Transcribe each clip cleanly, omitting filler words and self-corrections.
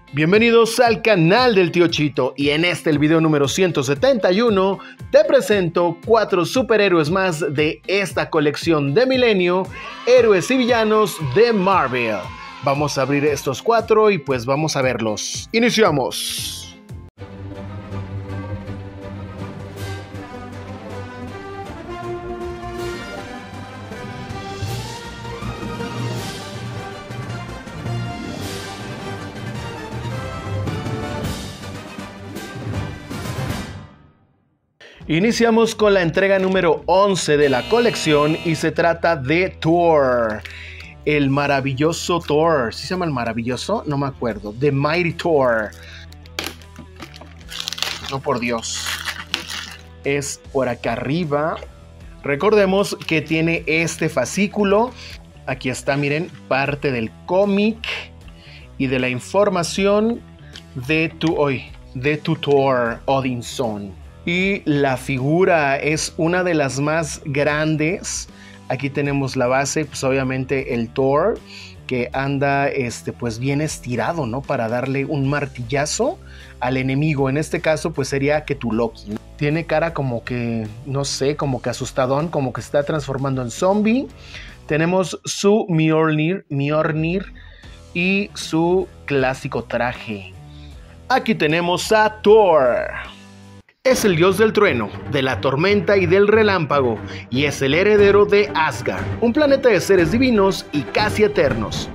Bienvenidos al canal del Tío Chito y en el video número 171 te presento 4 superhéroes más de esta colección de Milenio, héroes y villanos de Marvel. Vamos a abrir estos 4 y pues vamos a verlos. ¡Iniciamos! Iniciamos con la entrega número 11 de la colección y se trata de Thor. El maravilloso Thor. ¿Sí se llama el maravilloso? No me acuerdo. The Mighty Thor. No, por Dios. Es por acá arriba. Recordemos que tiene este fascículo. Aquí está, miren, parte del cómic y de la información de tu Thor Odinson. Y la figura es una de las más grandes. Aquí tenemos la base, pues obviamente el Thor que anda pues bien estirado, ¿no? Para darle un martillazo al enemigo. En este caso pues sería Loki, ¿no? Tiene cara como que, no sé, como que asustadón, como que se está transformando en zombie. Tenemos su Mjolnir y su clásico traje. Aquí tenemos a Thor. Es el dios del trueno, de la tormenta y del relámpago, y es el heredero de Asgard, un planeta de seres divinos y casi eternos.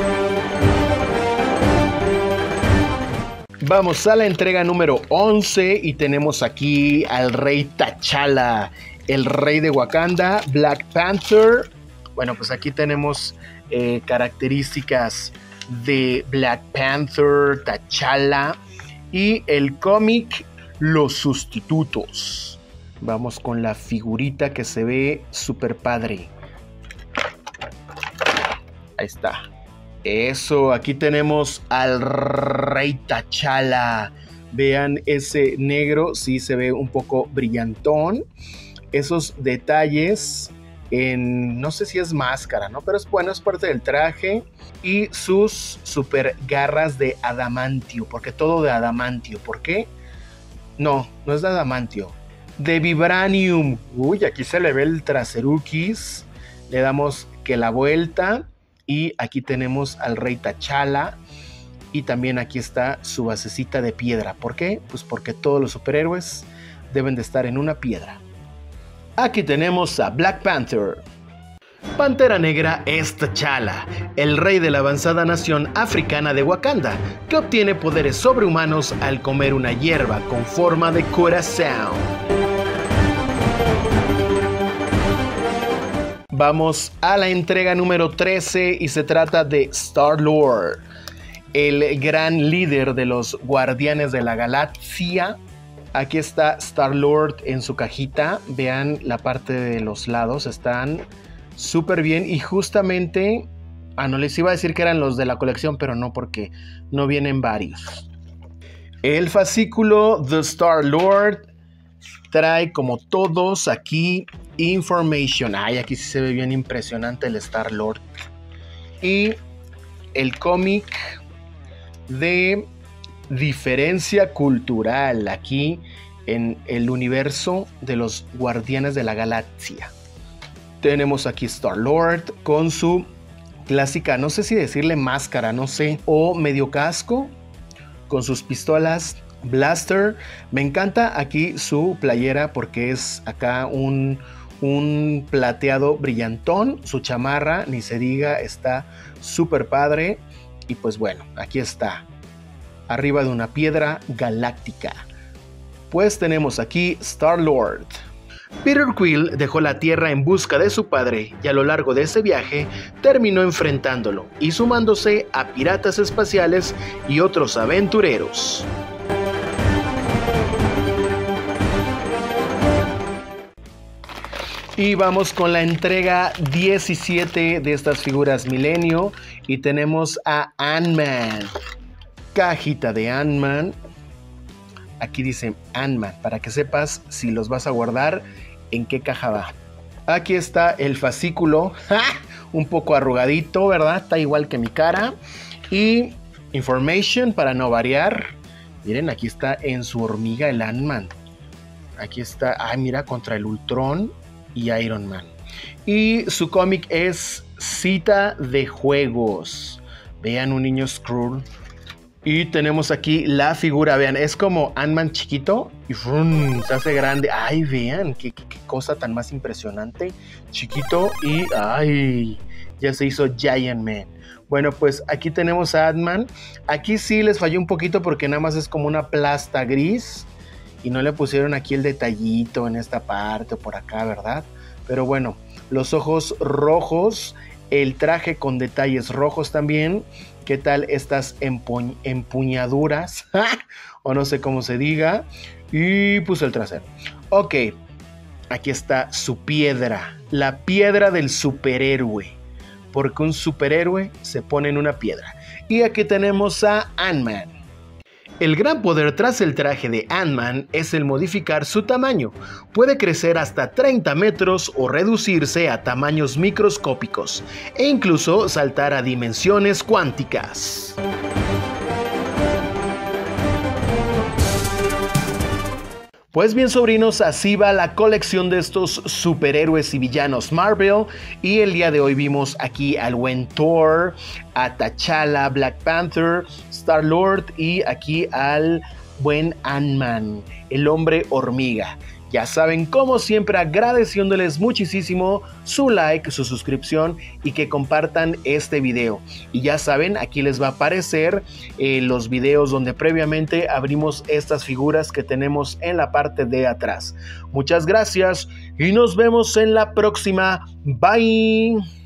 Vamos a la entrega número 11 y tenemos aquí al rey T'Challa, el rey de Wakanda, Black Panther. Bueno, pues aquí tenemos características de Black Panther, T'Challa y el cómic Los Sustitutos. Vamos con la figurita que se ve súper padre. Ahí está. Eso, aquí tenemos al rey T'Challa. Vean ese negro, sí se ve un poco brillantón. Esos detalles en, no sé si es máscara, ¿no? Pero es bueno, es parte del traje. Y sus super garras de adamantio, porque todo de adamantio. ¿Por qué? No, no es de adamantio, de vibranium. Uy, aquí se le ve el traseruquis. Le damos que la vuelta. Y aquí tenemos al rey T'Challa. Y también aquí está su basecita de piedra. ¿Por qué? Pues porque todos los superhéroes deben de estar en una piedra. Aquí tenemos a Black Panther. Pantera Negra es T'Challa, el rey de la avanzada nación africana de Wakanda, que obtiene poderes sobrehumanos al comer una hierba con forma de corazón. Vamos a la entrega número 13 y se trata de Star-Lord, el gran líder de los Guardianes de la Galaxia. Aquí está Star-Lord en su cajita. Vean la parte de los lados, están súper bien y justamente, no les iba a decir que eran los de la colección, pero no, porque no vienen varios. El fascículo The Star-Lord trae como todos aquí information. Ay, aquí sí se ve bien impresionante el Star-Lord. Y el cómic de diferencia cultural aquí en el universo de los Guardianes de la Galaxia. Tenemos aquí Star-Lord con su clásica, no sé si decirle máscara, no sé, o medio casco, con sus pistolas blaster. Me encanta aquí su playera porque es acá un plateado brillantón. Su chamarra, ni se diga, está súper padre. Y pues bueno, aquí está, arriba de una piedra galáctica. Pues tenemos aquí Star-Lord. Peter Quill dejó la Tierra en busca de su padre y a lo largo de ese viaje terminó enfrentándolo y sumándose a piratas espaciales y otros aventureros. Y vamos con la entrega 17 de estas figuras Milenio y tenemos a Ant-Man. Cajita de Ant-Man. Aquí dice Ant-Man, para que sepas si los vas a guardar, en qué caja va. Aquí está el fascículo, un poco arrugadito, ¿verdad? Está igual que mi cara. Y Information para no variar. Miren, aquí está en su hormiga el Ant-Man. Aquí está, mira, contra el Ultron y Iron Man. Y su cómic es Cita de Juegos. Vean, un niño Skrull. Y tenemos aquí la figura, vean, es como Ant-Man chiquito y ¡frum! Se hace grande. Ay, vean, qué cosa tan más impresionante. Chiquito y ¡ay! Ya se hizo Giant Man. Bueno, pues aquí tenemos a Ant-Man. Aquí sí les falló un poquito porque nada más es como una plasta gris. Y no le pusieron aquí el detallito en esta parte o por acá, ¿verdad? Pero bueno, los ojos rojos, el traje con detalles rojos también. ¿Qué tal estas empuñaduras? O no sé cómo se diga. Y puse el trasero. Ok, aquí está su piedra. La piedra del superhéroe. Porque un superhéroe se pone en una piedra. Y aquí tenemos a Ant-Man. El gran poder tras el traje de Ant-Man es el modificar su tamaño. Puede crecer hasta 30 metros o reducirse a tamaños microscópicos e incluso saltar a dimensiones cuánticas. Pues bien, sobrinos, así va la colección de estos superhéroes y villanos Marvel. Y el día de hoy vimos aquí al buen Thor, a T'Challa, Black Panther, Star-Lord y aquí al buen Ant-Man, el hombre hormiga. Ya saben, como siempre, agradeciéndoles muchísimo su like, su suscripción y que compartan este video. Y ya saben, aquí les va a aparecer los videos donde previamente abrimos estas figuras que tenemos en la parte de atrás. Muchas gracias y nos vemos en la próxima. Bye.